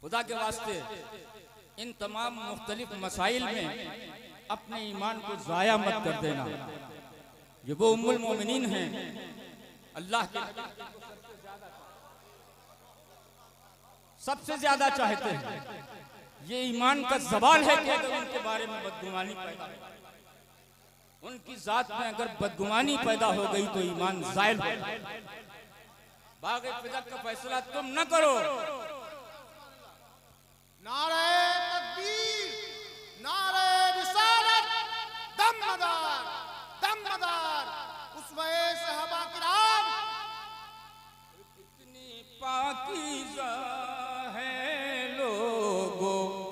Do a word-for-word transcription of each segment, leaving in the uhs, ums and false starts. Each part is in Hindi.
खुदा के वास्ते इन तमाम मुख्तलिफ मसाइल में अपने ईमान को ज़ाया मत कर देना। ये वो उम्मुल मोमिनीन हैं, अल्लाह के सबसे ज्यादा चाहते हैं। ये ईमान का सवाल है कि अगर उनके बारे में बदगुमानी पैदा हो, उनकी जात में अगर बदगुमानी पैदा हो गई तो ईमान ज़ायल हो। बाग़े फ़िदक का फैसला तुम न करो। नारे तकबीर, नारे रिसालत, दमदार दमदार उसवे सहाबा किराम। इतनी पाकीज़ा है लोगो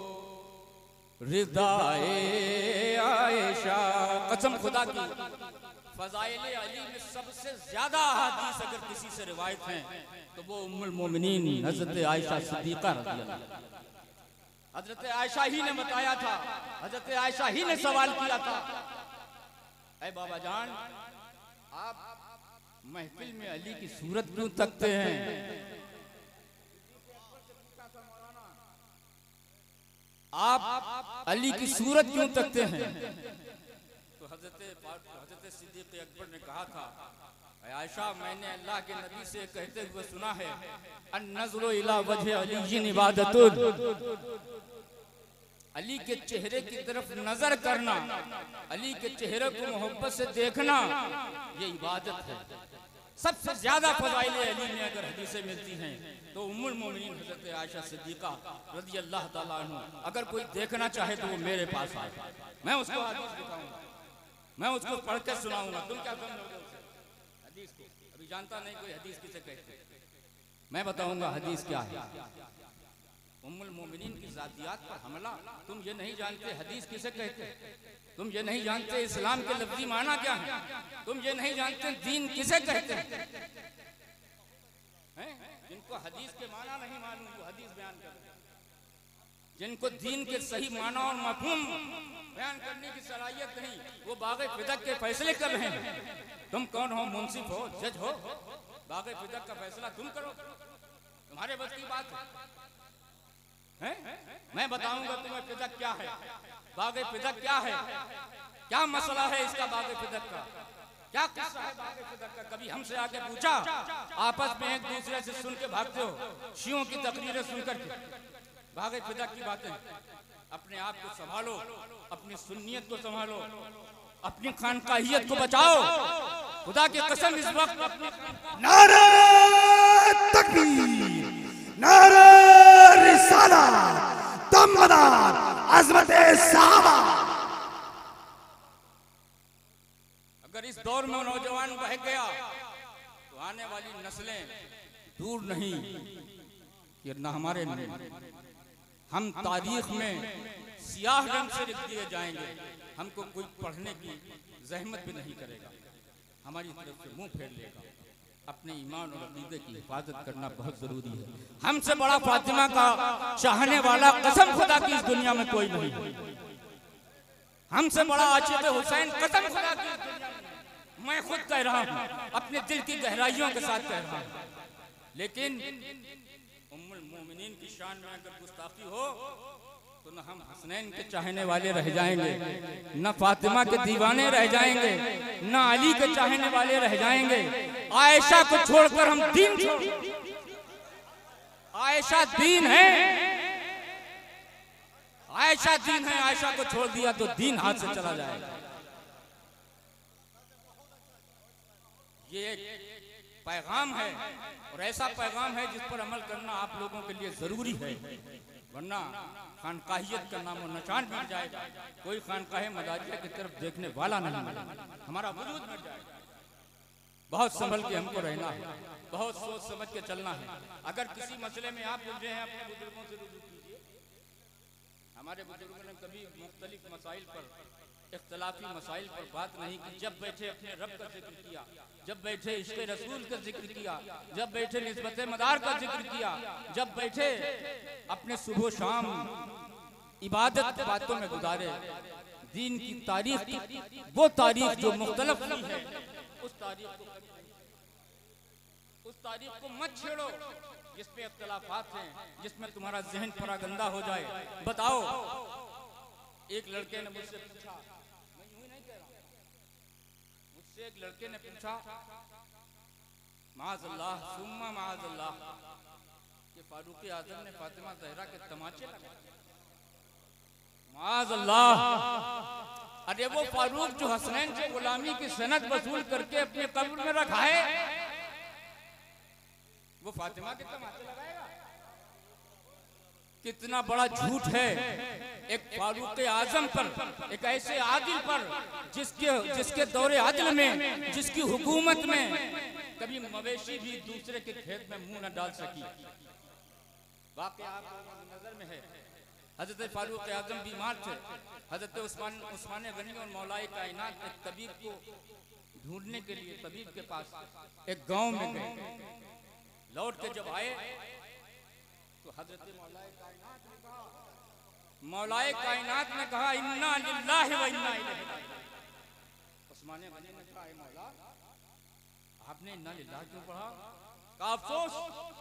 रिदाए आयशा। कसम खुदा की, फ़ज़ाइल अली में सबसे ज्यादा हदीस अगर किसी से रिवायत हैं तो वो उम्मुल मोमिनीन हज़रत आयशा सिद्दीक़ा रज़ियल्लाहु अन्हा। हज़रत आयशा ही ने बताया था, हज़रत आयशा ही ने सवाल किया था, ऐ बाबा जान आप महफिल में अली की सूरत क्यों तकते हैं? आप अली की सूरत क्यों तकते हैं? तो हज़रत हज़रत सिद्दीक़ अकबर ने कहा था, आयशा मैंने अल्लाह के नबी से कहते हुए सुना है, अन नज़्रु इला वजह अली इबादतुन। अली के चेहरे की तरफ नजर करना, अली के चेहरे को मोहब्बत से देखना, ये इबादत है। सबसे ज्यादा फ़ज़ाइल अली में अगर हदीसें मिलती हैं तो उम्मुल मोमिनीन हज़रत आयशा सिद्दीक़ा रज़ियल्लाहु ताला अन्हा। अगर कोई देखना चाहे तो वो मेरे पास आए, मैं उसको हदीस दिखाऊंगा, मैं उसको पढ़ के सुनाऊंगा। तुम क्या समझोगे उसे हदीस को? अभी जानता नहीं कोई हदीस किसे कहते हैं। मैं बताऊंगा हदीस क्या है। उम्मुल मोमिनीन की ज़ातियात पर हमला, तुम ये नहीं जानते हदीस किसे कहते, तुम ये नहीं जानते इस्लाम के लफ्ज़ी माना क्या है, तुम ये नहीं जानते दीन किसे कहते हैं। जिनको हदीस के माना नहीं मालूम वो हदीस बयान कर रहे हैं, जिनको दीन के सही माना और मफ़हूम बयान करने की सलाहियत नहीं वो बाग़े फ़िदक के फैसले कर रहे हैं। तुम कौन हो? मुंसिफ हो, जज हो? बाग़े फ़िदक का फैसला तुम करो, तुम्हारे बस की बात है। है? मैं बताऊंगा तुम्हें फ़िदक क्या है, बाग़े फ़िदक क्या है, क्या मसला है इसका बाग़े फ़िदक का, क्या किस्सा है बाग़े फ़िदक का। कभी हमसे आके पूछा? आपस में एक दूसरे से सुन के भागते हो, शियों की तकरीरें सुनकर के। बाग़े फ़िदक की बातें, अपने आप को संभालो, अपनी सुन्नियत को संभालो, अपनी खानकाहियत को बचाओ। खुदा की कसम इस वक्त अपनी नारे तकबीर, नारे रिसालत, दमदार अज़मत सहाबा। अगर इस दौर में नौजवान बह गया तो आने वाली नस्लें दूर नहीं कि न हमारे नहीं, हम तारीख में सियाह रंग से लिख दिए जाएंगे। हमको कोई पढ़ने की जहमत भी नहीं करेगा, हमारी तरफ से मुंह फेर लेगा। अपने ईमान और अक़ीदे की हिफाजत करना बहुत जरूरी है। हमसे बड़ा फातिमा का चाहने वाला कसम खुदा की इस दुनिया में कोई नहीं है। हमसे बड़ा आशिक़ हुसैन कसम खुदा की इस दुनिया में मैं खुद कह रहा हूँ, अपने दिल की गहराइयों के साथ कह रहा हूँ। लेकिन उम्मुल मोमिनीन की शान में अगर गुस्ताखी हो तो न हम हसनैन के चाहने वाले रह जाएंगे, न फातिमा के दीवाने रह जाएंगे, न अली के चाहने वाले रह जाएंगे। आयशा को छोड़कर हम दीन छोड़, आयशा दीन है, आयशा दीन है। आयशा को छोड़ दिया तो दीन हाथ से चला जाएगा। ये एक पैगाम है और ऐसा पैगाम है जिस पर अमल करना आप लोगों के लिए जरूरी है, वरना खानकाहियत का नामो निशान मिट जाएगा। कोई खानकाहे मदारिया की तरफ देखने वाला नहीं मिलेगा, हमारा वजूद मिट जाएगा। बहुत संभल के हमको रहना है, बहुत सोच समझ के चलना है। अगर किसी मसले में आप उलझे हैं अपने बुजुर्गों से रुजू कीजिए। हमारे बुजुर्गों ने कभी मुख्तलिफ मसाइल पर, इख्तलाफी मसाइल पर बात नहीं की। जब बैठे अपने रब का जिक्र किया, जब बैठे इश्क़ रसूल का जिक्र किया, जब बैठे निस्बत मदार का जिक्र किया, जब बैठे अपने सुबह शाम इबादत बातों में गुजारे। दीन की तारीख, वो तारीख जो मुख्तलिफ हुई है, उस तारीख को उस तारीख को मत छेड़ो। जिसमें इख्तिलाफात हैं, जिसमें तुम्हारा जहन पूरा गंदा हो जाए, बताओ। एक लड़के ने मुझसे पूछा, मैं यूं ही नहीं कह रहा, मुझसे एक लड़के ने पूछा, माज़अल्लाह सुम्मा माज़अल्लाह, कि फारूक आज़म ने फातिमा ज़हरा के तमाचे लगाए। माज़अल्लाह, अरे वो फारूक जो हसनैन से गुलामी की सनद वसूल करके अपने कब्र में रखा है, वो फातिमा के तमाचे लगाएगा? कितना बड़ा झूठ है एक फारूक आजम पर, एक ऐसे आदिल पर जिसके जिसके दौरे आदिल में, जिसकी हुकूमत में कभी मवेशी भी दूसरे के खेत में मुंह न डाल सकी। वाकया आपको नजर में है, हजरत फारूक आजम बीमार थे। हजरत उस्मान उस्मान गनी और मौलाए कायनात एक तबीब को ढूंढने के लिए तबीब के पास एक गांव में गए। लौट के जब आए तो हजरत मौलाए कायनात ने कहा, मौलाए कायनात ने कहा इन्ना लिल्लाहि व इन्ना इलैहि राजिऊन। उस्मान गनी ने कहा, मौला आपने इन्ना लिल्लाह क्यों पढ़ा? का अफसोस,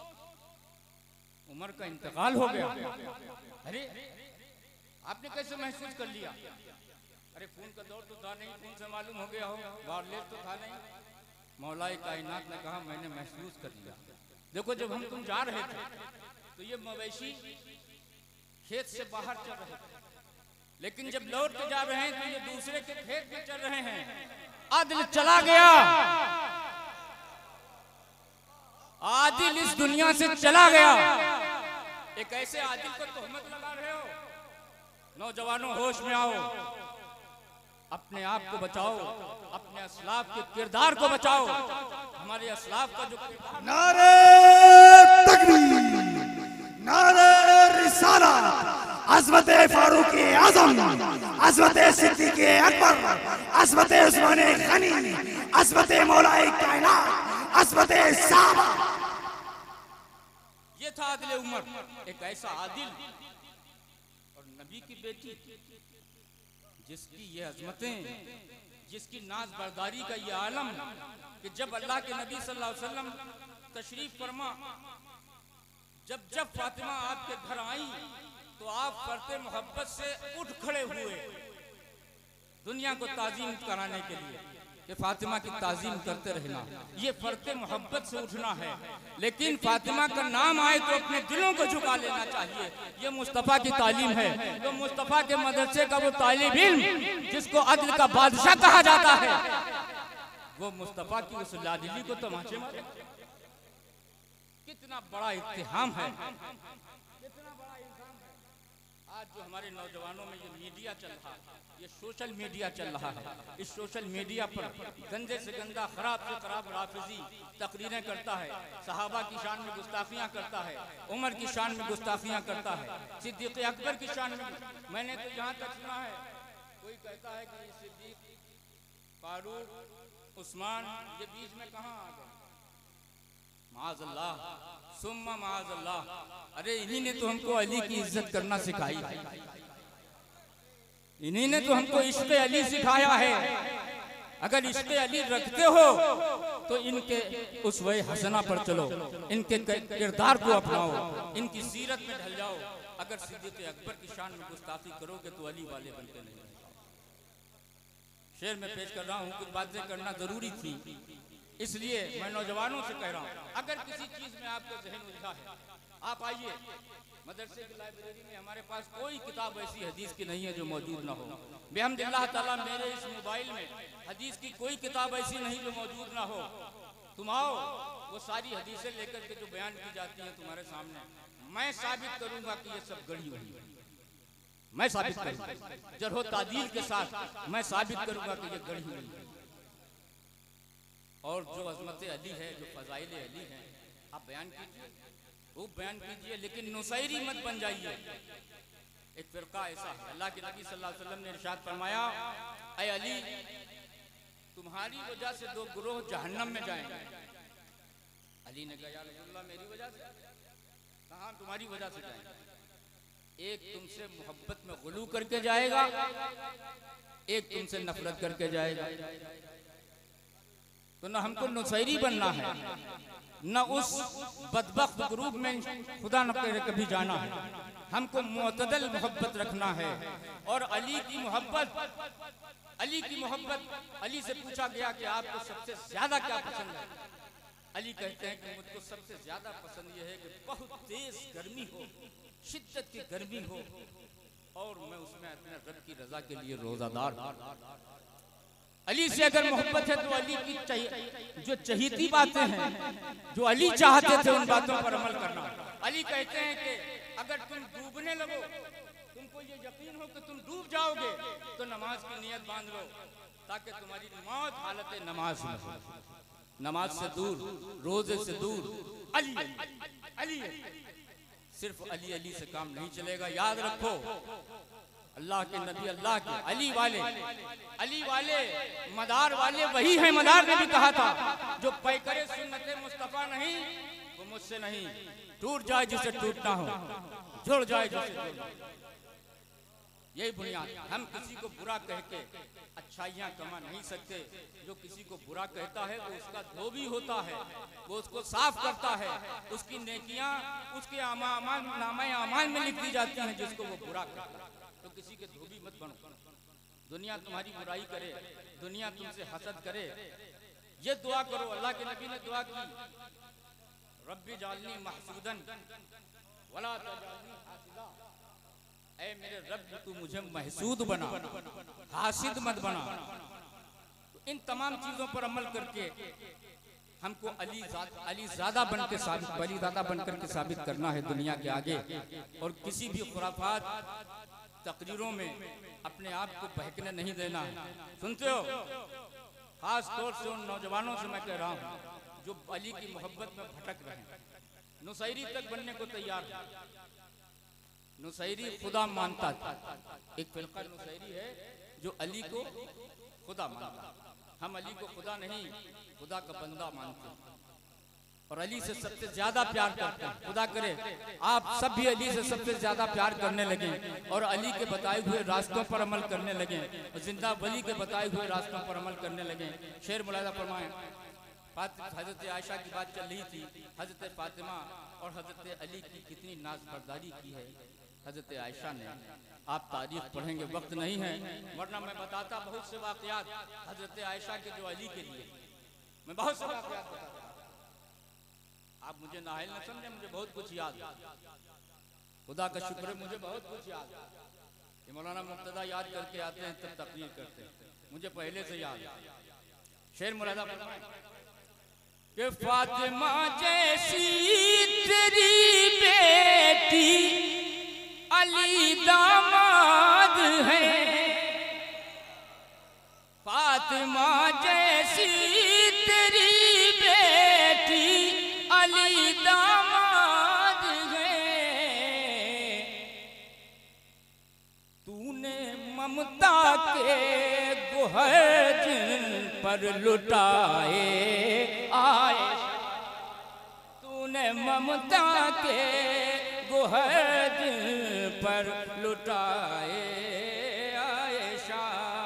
उमर का इंतकाल हो गया। अरे आपने कैसे महसूस कर लिया? अरे खून का दौर तो था नहीं, खून से मालूम हो गया हो, वारलेस तो था नहीं। मौलाए कायनात ने कहा मैंने महसूस कर लिया। देखो जब हम तुम जा रहे थे तो ये मवेशी खेत से बाहर चल रहे थे, लेकिन जब लौट के जा रहे हैं तो ये दूसरे के खेत में चल रहे हैं। आदिल चला गया, आदिल इस दुनिया से चला गया। एक ऐसे आदिल को तोहमत लगा रहे हो। नौजवानों होश में आओ, अपने आप को बचाओ, अपने असलाफ के किरदार को बचाओ। हमारे असलाफ का जो नारे तकबीर, नारे रिसालत, अज़मत फारूक आज़म, अज़मत सिद्दीक़ अकबर, अज़मत उस्मान गनी, अज़मत मौलाए कायनात, अज़मत सहाबा। ये था आदिल उमर, एक ऐसा आदिल और नबी की बेटी जिसकी ये अजमतें, जिसकी नाज बरदारी का ये आलम कि जब अल्लाह के नबी सल्लल्लाहु अलैहि वसल्लम तशरीफ फरमा, जब जब फातिमा आपके घर आई तो आप फरते मोहब्बत से उठ खड़े हुए दुनिया को ताजीम कराने के लिए कि फातिमा की ताजीम करते रहना। ये फरते मोहब्बत से उठना है। लेकिन फातिमा का नाम आए तो अपने दिलों को झुका लेना चाहिए। ये मुस्तफ़ा की तालीम है। तो मुस्तफ़ा के मदरसे का वो तालिब इल्म जिसको अदल का बादशाह कहा जाता है, वो मुस्तफ़ा की उस लाडली को तमाचे मारे। कितना बड़ा इत्तेहाम है, कितना बड़ा इल्जाम है। आज जो हमारे नौजवानों में ये मीडिया चल रहा है, ये सोशल मीडिया चल रहा है, इस सोशल मीडिया पर गंदे से गंदा, खराब से खराब राफिजी तकरीरें करता है, सहाबा की शान में गुस्ताखियां करता है, उमर की शान में गुस्ताखियां करता है, सिद्दीक़ अकबर की शान में। मैंने तो जहाँ तक सुना है कोई कहता है कि सिद्दीक़, फारूक, उस्मान ये बीच में कहाँ आ गए? माज़अल्लाह सुम्मा माज़अल्लाह। अरे इन्हीं ने तो हमको अली की इज्जत करना सिखाई है, इन्हीं ने तो हमको इश्क़ अली सिखाया है। अगर इश्क़ अली रखते हो तो इनके उसवे हसना पर चलो, इनके किरदार को अपनाओ, इनकी सीरत में ढल जाओ। अगर सिद्दीक़ अकबर की शान में गुस्ताखी करोगे तो अली वाले बनते नहीं। शेर में पेश कर रहा हूँ, कुछ बातें करना जरूरी थी, इसलिए मैं नौजवानों से कह रहा हूँ अगर किसी चीज में आपको जहन उलझा है, आप आइए मदरसे की लाइब्रेरी में। हमारे पास कोई किताब ऐसी हदीस की नहीं है जो मौजूद ना हो। बिहम्दिल्लाह ताला मेरे इस मोबाइल में हदीस की कोई किताब ऐसी नहीं जो मौजूद ना हो। तुम आओ, वो सारी हदीसें लेकर के जो बयान की जाती हैं तुम्हारे सामने, मैं साबित करूंगा कि ये सब गढ़ी हुई है। मैं साबित करूंगा जरहो तादील के साथ, मैं साबित करूंगा कि ये गढ़ी हुई है। और जो अज़मत अली है, जो फ़ज़ाइल अली हैं, आप बयान कीजिए, वो बयान कीजिए, लेकिन नुसैरी मत बन जाइए। एक फ़िरका ऐसा है, अल्लाह के नबी सल्लल्लाहु अलैहि वसल्लम ने इरशाद फरमाया, ऐ अली तुम्हारी वजह से दो गुरोह जहन्नम में जाएंगे। अली ने कहा या रसूलल्लाह मेरी वजह से? कहाँ तुम्हारी वजह से जाएंगे? एक तुमसे मोहब्बत में गुलू करके जाएगा, एक तुमसे नफरत करके जाएगा। तो न हमको नुसैरी बनना है, न उस बदबख्त ग्रुप में खुदा न करे कभी जाना है। हमको मुअतदल मोहब्बत रखना है। और अली की मोहब्बत, अली की मोहब्बत, अली से पूछा गया कि आपको सबसे ज्यादा क्या पसंद है? अली कहते हैं कि मुझको सबसे ज्यादा पसंद यह है कि बहुत तेज गर्मी हो, शिद्दत की गर्मी हो, और मैं उसमें अपने रब की रजा के लिए रोजादार। अली से अगर मोहब्बत है तो अली की चाहिए जो चहीती बातें हैं, जो अली चाहते थे उन बातों पर अमल करना। अली कहते हैं कि अगर तुम डूबने लगो, तुमको ये यकीन हो कि तुम डूब जाओगे, तो नमाज की नियत बांध लो ताकि तुम्हारी मौत हालत नमाज में हो। नमाज से दूर, रोजे से दूर, अली अली अली। सिर्फ अली अली से काम नहीं चलेगा। याद रखो, अल्लाह के नबी, अल्लाह के अली वाले, अली वाले, मदार वाले वही है। मदार ने भी कहा था, जो पैकरे सुन्नते मुस्तफा नहीं वो मुझसे नहीं। टूट जाए जिसे टूटना हो, जुड़ जाए जिसे जुड़ना हो। यही बुनियाद। हम किसी को बुरा कह के अच्छाइयाँ कमा नहीं सकते। जो किसी को बुरा कहता है वो उसका धोबी होता है, वो उसको साफ करता है, उसकी नेकियां उसके नामे आमाल में लिख दी जाती हैं जिसको वो बुरा करता है। तो किसी के धोबी मत बनो। दुनिया तुम्हारी बुराई करे, दुनिया तुमसे हसद करे, ये दुआ करो। अल्लाह के नबी ने दुआ की, रब्बी जालनी महसूदन वला तजालनी हासिदा। ऐ मेरे रब, तू मुझे महसूद बना, हासिद मत बना। तो इन तमाम चीजों पर अमल करके हमको अली अली ज़ादा बन के साबित अली ज़ादा बनकर के साबित करना है दुनिया के आगे। और किसी भी खुराफात तकरीरों में अपने आप को बहकने नहीं देना है। सुनते हो, खास तौर से उन नौजवानों से मैं कह रहा हूँ जो अली की मोहब्बत में भटक रहे हैं, नुसैरी तक बनने को तैयार है। नुसैरी खुदा मानता था। एक फिरका नुसैरी है जो अली को खुदा मानता। हम अली को खुदा नहीं, खुदा का बंदा मानते हैं और अली से सबसे ज्यादा प्यार करते हैं। खुदा करे आप सब भी अली से सबसे ज्यादा प्यार करने लगे और अली के बताए हुए रास्तों पर अमल करने लगे और जिंदा वली के बताए हुए रास्तों पर अमल करने लगे। शेर मुलाजा फरमाएं, हजरत आयशा की बात चल रही थी। हजरत फातिमा और हजरत अली की कितनी नाज़बरदारी की है हजरत आयशा ने। आप तारीख पढ़ेंगे, वक्त नहीं है, वरना मैं बताता बहुत से वाकयात हजरत आयशा के जो अली के लिए। मैं बहुत से वाकयात बताता। आप मुझे नाहिल न समझे, मुझे बहुत कुछ याद। खुदा का शुक्र है, मुझे बहुत कुछ याद। ये मौलाना मुक्तदा याद करके आते हैं तब तकरीर करते हैं, मुझे पहले से याद। शेर मुरादा कि फातिमा जैसी तेरी बेटी अली दामाद है, फातिमा जैसी तेरी बेटी अली दामाद है। तूने ममता के गोहर जिन पर लुटाए आयशा, तूने ममता के गोहर जिन पर लुटाए आयशा।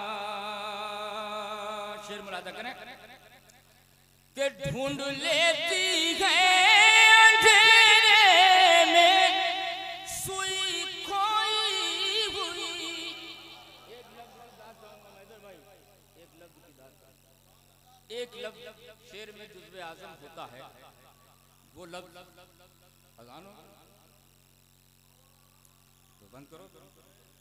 शेर मुरादा करें कि ढूंढ लेती है अंधेरे में सुई खोई हुई। एक लफ्ज की बात, एक लफ्ज शेर में जुज़्वे आज़म होता है, वो लफ्ज अज़ानो तो बंद करो।